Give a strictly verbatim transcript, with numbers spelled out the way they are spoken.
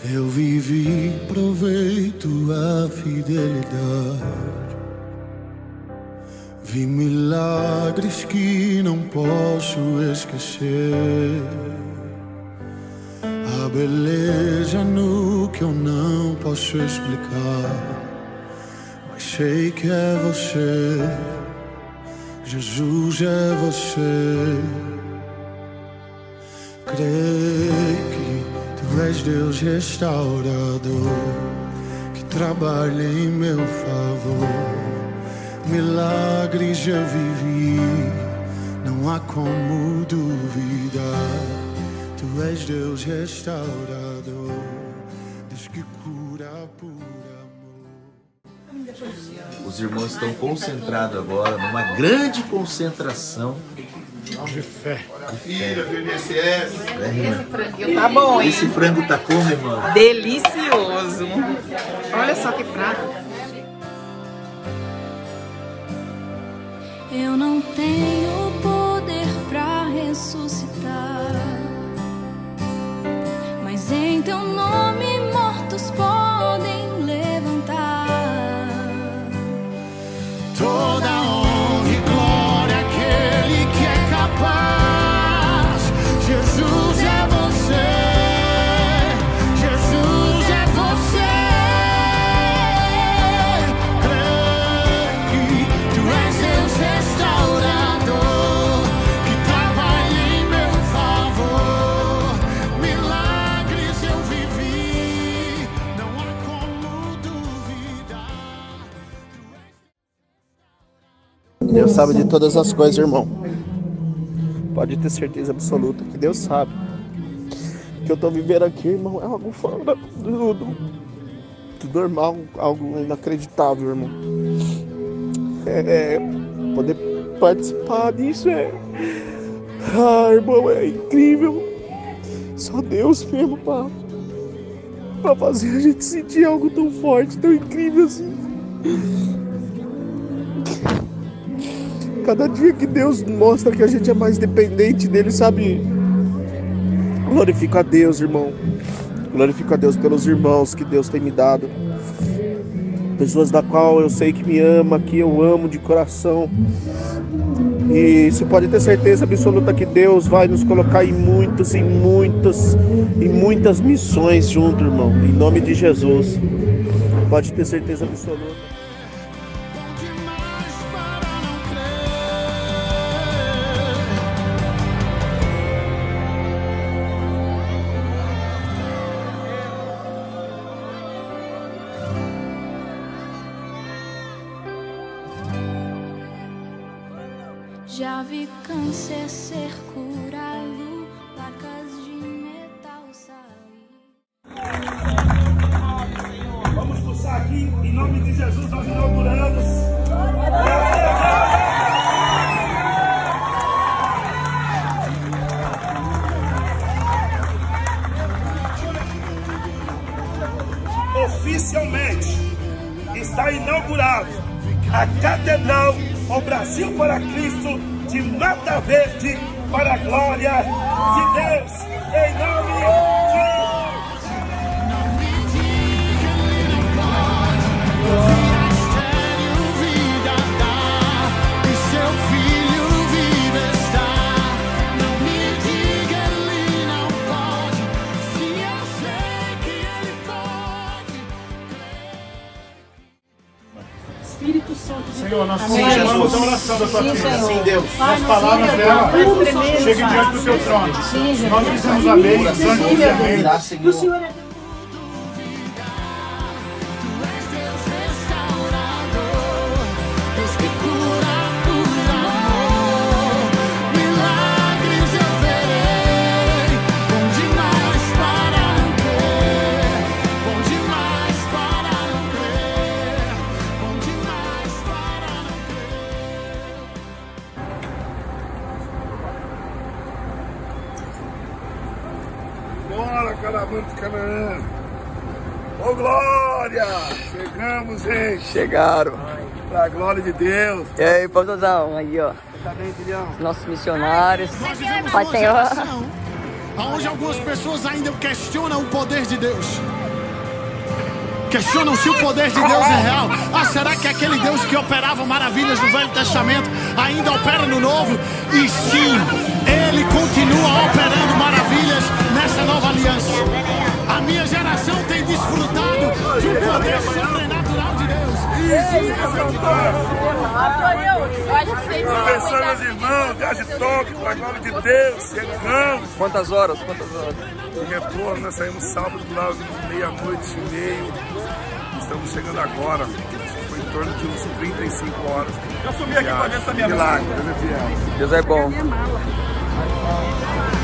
Eu vivi, provei tua fidelidade. Vi milagres que não posso esquecer. A beleza no que eu não posso explicar, mas sei que é você, Jesus é você. Creio que tu és Deus restaurador, que trabalha em meu favor. Milagres eu vivi, não há como duvidar. Tu és Deus restaurador, Deus que cura por amor. Os irmãos estão concentrados agora, numa grande concentração de fé. Filha do I N S S. Esse franguinho tá bom, hein? Esse frango tá como, irmão? Delicioso. Olha só que prato. Eu não tenho poder pra ressuscitar, mas em teu nome mortos podem levantar. Toda honra e glória àquele que é capaz. Jesus é você, Jesus é você. Creio que tu és Deus restaurador, que trabalha em meu favor. Milagres eu vivi, não há como duvidar. Deus sabe de todas as coisas, irmão. Pode ter certeza absoluta que Deus sabe. O que eu tô vivendo aqui, irmão, é algo fora do, do, do normal, algo inacreditável, irmão. É, poder participar disso é... Ah, irmão, é incrível. Só Deus mesmo pra, pra fazer a gente sentir algo tão forte, tão incrível assim. Cada dia que Deus mostra que a gente é mais dependente dele, sabe? Glorifico a Deus, irmão. Glorifico a Deus pelos irmãos que Deus tem me dado. Pessoas da qual eu sei que me ama, que eu amo de coração. E você pode ter certeza absoluta que Deus vai nos colocar em muitas, em muitas, em muitas missões junto, irmão. Em nome de Jesus. Pode ter certeza absoluta. Já vi câncer ser curado, placas de metal sair. Vamos pulsar aqui, em nome de Jesus, nós inauguramos. Oficialmente está inaugurado a Catedral O Brasil para Cristo de Mata Verde, para a glória de Deus, em nome de Espírito Santo de Senhor, nós Amém. continuamos a oração da tua Sim, filha. Senhor. Sim, Deus. Pai, As palavras sim, dela tudo tremendo, cheguem Pai. diante do teu trono. Sim, Jesus. Nós dizemos amém, os anjos Sim, dizem meu amém. Deus. O Senhor é Bora, caravana de Canaã. Ô, glória! Chegamos, hein? Chegaram. Pra glória de Deus. E aí, pastorzão, aí, ó. Tá bem, filhão? Nossos missionários. Nós vivemos Pai uma Senhor. geração onde algumas pessoas ainda questionam o poder de Deus. questionam se o poder de Deus é real. Ah, será que aquele Deus que operava maravilhas no Velho Testamento ainda opera no Novo? E sim, Ele continua operando maravilhas nessa nova aliança. A minha geração tem desfrutado de um poder sobrenatural de Deus. Abençoe meus irmãos, viagem toque, para a glória de Deus, chegamos. Quantas horas? Quantas horas? O retorno, nós saímos sábado lá, meia-noite e meio. Estamos chegando agora. Acho que foi em torno de uns trinta e cinco horas. Eu subi aqui para ver essa minha milagre, Deus é fiel. Deus é bom.